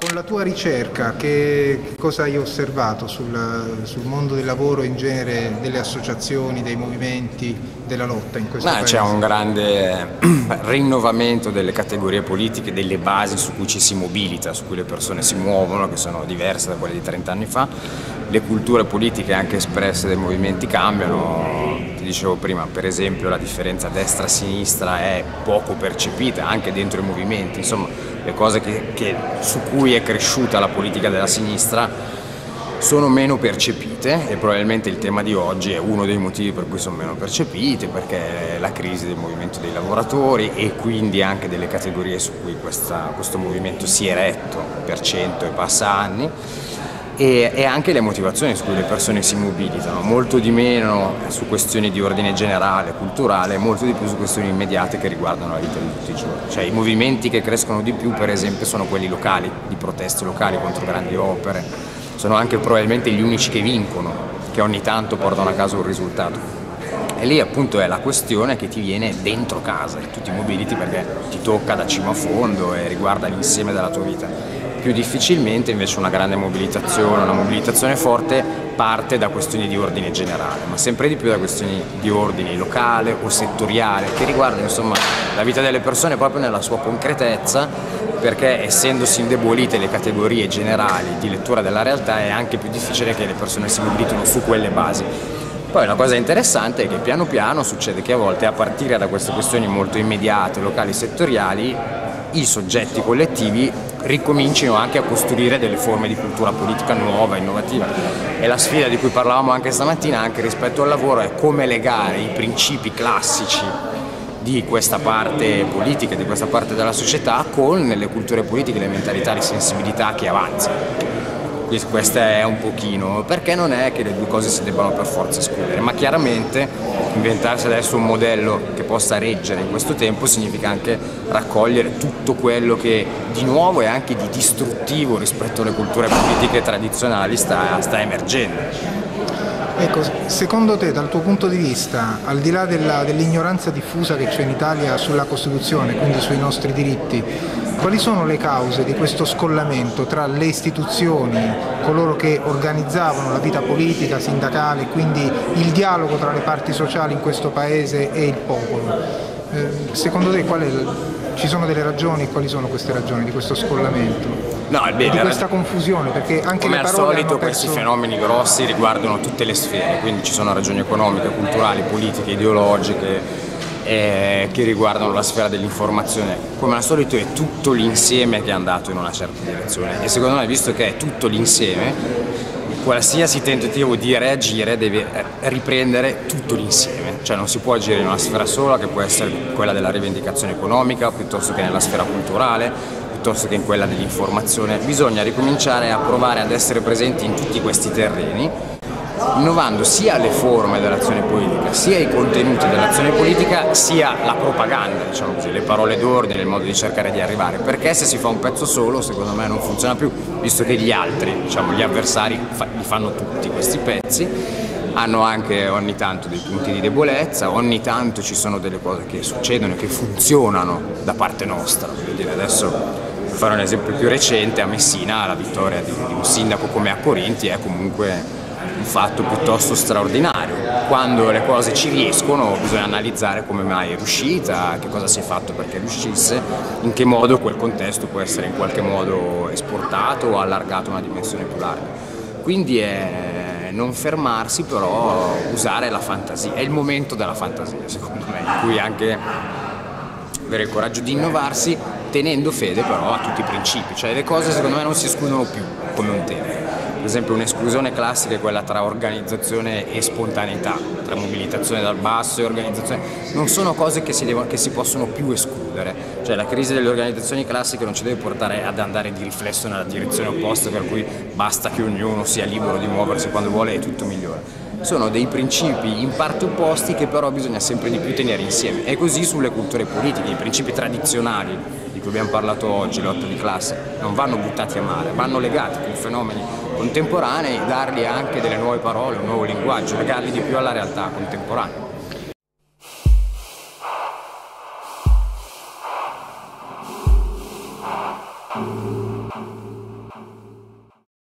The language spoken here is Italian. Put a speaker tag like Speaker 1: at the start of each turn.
Speaker 1: Con la tua ricerca, che cosa hai osservato sul mondo del lavoro in genere, delle associazioni, dei movimenti, della lotta in questo paese?
Speaker 2: C'è un grande rinnovamento delle categorie politiche, delle basi su cui ci si mobilita, su cui le persone si muovono, che sono diverse da quelle di 30 anni fa. Le culture politiche anche espresse dai movimenti cambiano. Ti dicevo prima, per esempio, la differenza destra-sinistra è poco percepita anche dentro i movimenti, insomma le cose su cui è cresciuta la politica della sinistra sono meno percepite, e probabilmente il tema di oggi è uno dei motivi per cui sono meno percepite, perché la crisi del movimento dei lavoratori e quindi anche delle categorie su cui questo movimento si è eretto per 100 e passa anni, e anche le motivazioni su cui le persone si mobilitano, molto di meno su questioni di ordine generale, culturale, molto di più su questioni immediate che riguardano la vita di tutti i giorni. Cioè i movimenti che crescono di più, per esempio, sono quelli locali, di proteste locali contro grandi opere, sono anche probabilmente gli unici che vincono, che ogni tanto portano a casa un risultato. E lì appunto è la questione che ti viene dentro casa, e tu ti mobiliti perché ti tocca da cima a fondo e riguarda l'insieme della tua vita. Più difficilmente invece una grande mobilitazione, una mobilitazione forte parte da questioni di ordine generale, ma sempre di più da questioni di ordine locale o settoriale, che riguardano insomma la vita delle persone proprio nella sua concretezza, perché essendosi indebolite le categorie generali di lettura della realtà è anche più difficile che le persone si mobilitino su quelle basi. Poi una cosa interessante è che piano piano succede che a volte, a partire da queste questioni molto immediate, locali, settoriali, i soggetti collettivi ricomincino anche a costruire delle forme di cultura politica nuova, innovativa. E la sfida di cui parlavamo anche stamattina, anche rispetto al lavoro, è come legare i principi classici di questa parte politica, di questa parte della società, con le culture politiche, le mentalità, le sensibilità che avanzano. Questo è un pochino, perché non è che le due cose si debbano per forza escludere, ma chiaramente inventarsi adesso un modello che possa reggere in questo tempo significa anche raccogliere tutto quello che di nuovo e anche di distruttivo rispetto alle culture politiche tradizionali sta emergendo.
Speaker 1: Ecco, secondo te, dal tuo punto di vista, al di là dell'ignoranza diffusa che c'è in Italia sulla Costituzione, quindi sui nostri diritti, quali sono le cause di questo scollamento tra le istituzioni, coloro che organizzavano la vita politica, sindacale, quindi il dialogo tra le parti sociali in questo paese e il popolo? Secondo te ci sono delle ragioni? Quali sono queste ragioni di questo scollamento?
Speaker 2: No,
Speaker 1: di questa confusione, perché anche
Speaker 2: come
Speaker 1: le
Speaker 2: al
Speaker 1: parole
Speaker 2: solito
Speaker 1: hanno perso...
Speaker 2: questi fenomeni grossi riguardano tutte le sfere, quindi ci sono ragioni economiche, culturali, politiche, ideologiche, che riguardano la sfera dell'informazione. Come al solito è tutto l'insieme che è andato in una certa direzione, e secondo me, visto che è tutto l'insieme, qualsiasi tentativo di reagire deve riprendere tutto l'insieme, cioè non si può agire in una sfera sola, che può essere quella della rivendicazione economica, piuttosto che nella sfera culturale, piuttosto che in quella dell'informazione. Bisogna ricominciare a provare ad essere presenti in tutti questi terreni, innovando sia le forme dell'azione politica, sia i contenuti dell'azione politica, sia la propaganda, diciamo così, le parole d'ordine, il modo di cercare di arrivare, perché se si fa un pezzo solo, secondo me non funziona più, visto che gli altri, diciamo gli avversari, li fanno tutti questi pezzi, hanno anche ogni tanto dei punti di debolezza, ogni tanto ci sono delle cose che succedono e che funzionano da parte nostra. Voglio dire, adesso, per fare un esempio più recente, a Messina la vittoria di un sindaco come Accorinti è comunque un fatto piuttosto straordinario. Quando le cose ci riescono bisogna analizzare come mai è riuscita, che cosa si è fatto perché riuscisse, in che modo quel contesto può essere in qualche modo esportato o allargato a una dimensione più larga. Quindi è non fermarsi, però usare la fantasia, è il momento della fantasia secondo me, in cui anche avere il coraggio di innovarsi, tenendo fede però a tutti i principi, cioè le cose secondo me non si escludono più come un tema. Per esempio un'esclusione classica è quella tra organizzazione e spontaneità, tra mobilitazione dal basso e organizzazione, non sono cose che si possono più escludere, cioè la crisi delle organizzazioni classiche non ci deve portare ad andare di riflesso nella direzione opposta, per cui basta che ognuno sia libero di muoversi quando vuole e tutto migliora. Sono dei principi in parte opposti che però bisogna sempre di più tenere insieme, e così sulle culture politiche, i principi tradizionali di cui abbiamo parlato oggi, lotta di classe, non vanno buttati a mare, vanno legati con fenomeni contemporanei, dargli anche delle nuove parole, un nuovo linguaggio, legarli di più alla realtà contemporanea.